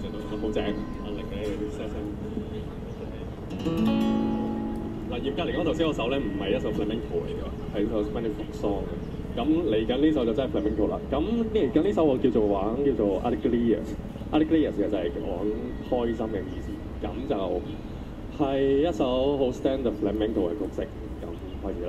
成都好正，阿力咧啲聲聲。嗱，嚴格嚟講，頭先嗰首咧唔係一首 Flamenco 嚟嘅，係首 Spanish folk song 嘅。咁嚟緊呢首就真係 Flamenco 啦。咁嚟緊呢首我叫做Alegrías，Alegrías 其實就係講開心嘅意思。咁就係一首好 standard Flamenco 嘅曲式。咁開始啦。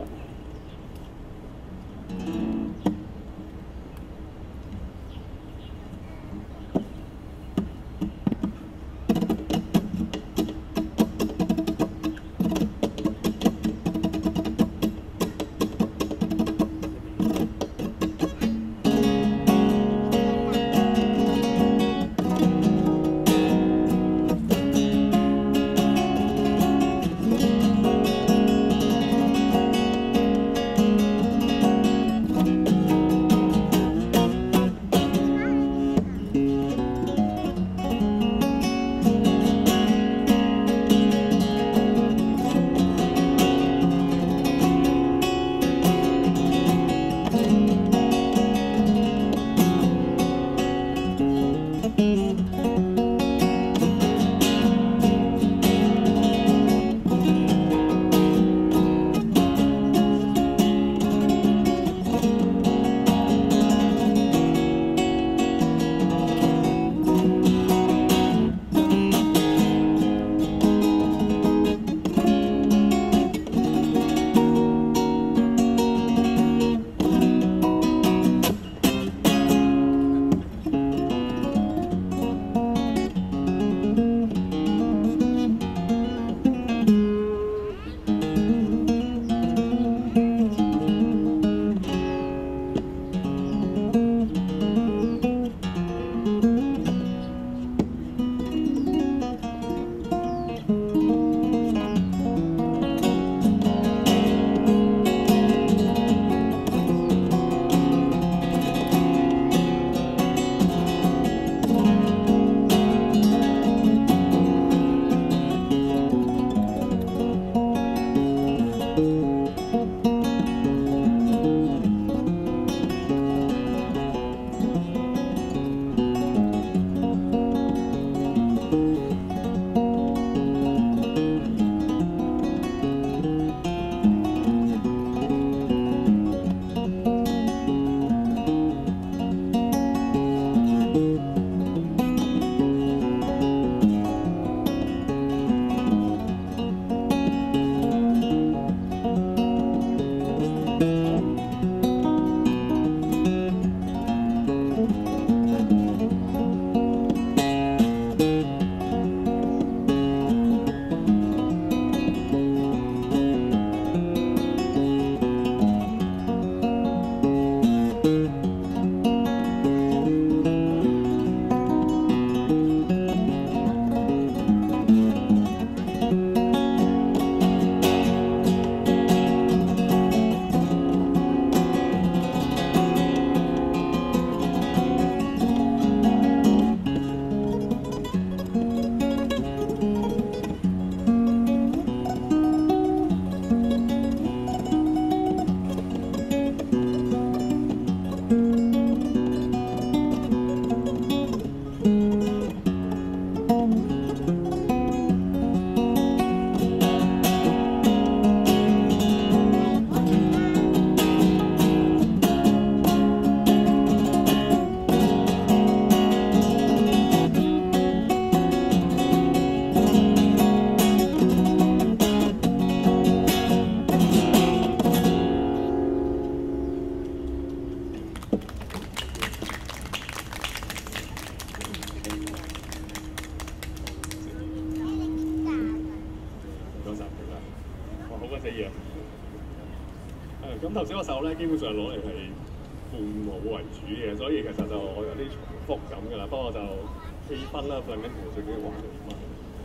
咁頭先嗰首咧，基本上攞嚟係伴舞為主嘅，所以其實就我有啲重複咁㗎啦。不過就氣氛啦，Flamenco最緊要玩氣氛。